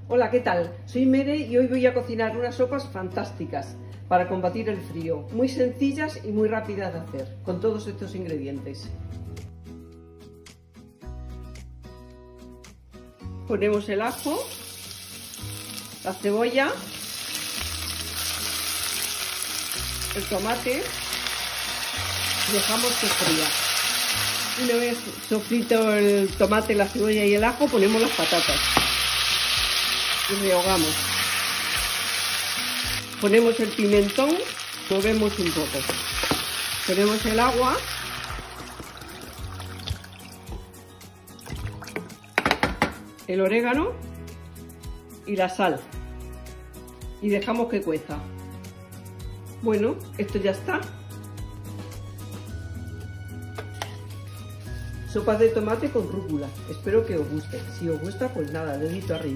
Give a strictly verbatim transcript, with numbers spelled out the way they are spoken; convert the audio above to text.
Hola, ¿qué tal? Soy Mere y hoy voy a cocinar unas sopas fantásticas para combatir el frío, muy sencillas y muy rápidas de hacer, con todos estos ingredientes. Ponemos el ajo, la cebolla, el tomate y dejamos que fría. Una vez sofrito el tomate, la cebolla y el ajo, ponemos las patatas y rehogamos. Ponemos el pimentón, movemos un poco. Ponemos el agua. El orégano y la sal. Y dejamos que cueza. Bueno, esto ya está. Sopa de tomate con rúcula. Espero que os guste. Si os gusta, pues nada, dedito arriba.